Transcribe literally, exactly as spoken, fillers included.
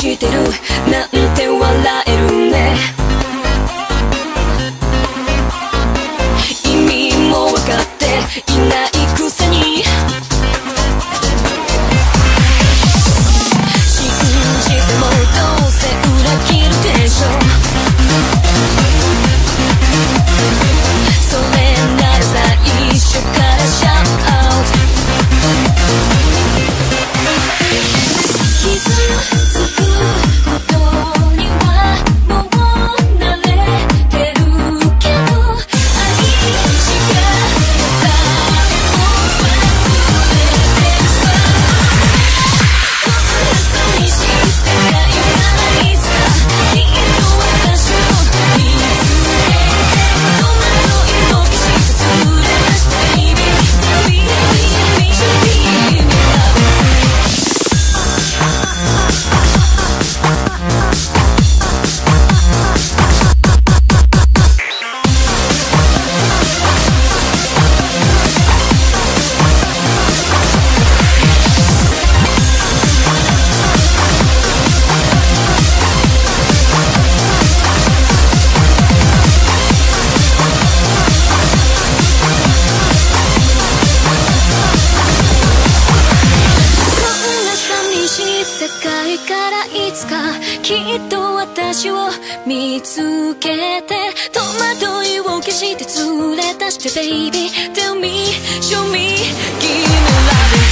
してるなんて笑えるね。意味も分かっていないくせに信じてもどうせ裏切るでしょ。それなら最初からシャウトアウト。傷つくことにはもう慣れてるけど、愛しかさえも忘れてるわ。こんな寂しい世界がいつかきっと私を見つけて、戸惑いの景色連れ出して Baby Tell me, tell me, should be me love。世界からいつかきっと私を見つけて、戸惑いを消して連れ出して Baby Tell me, show me, give me love。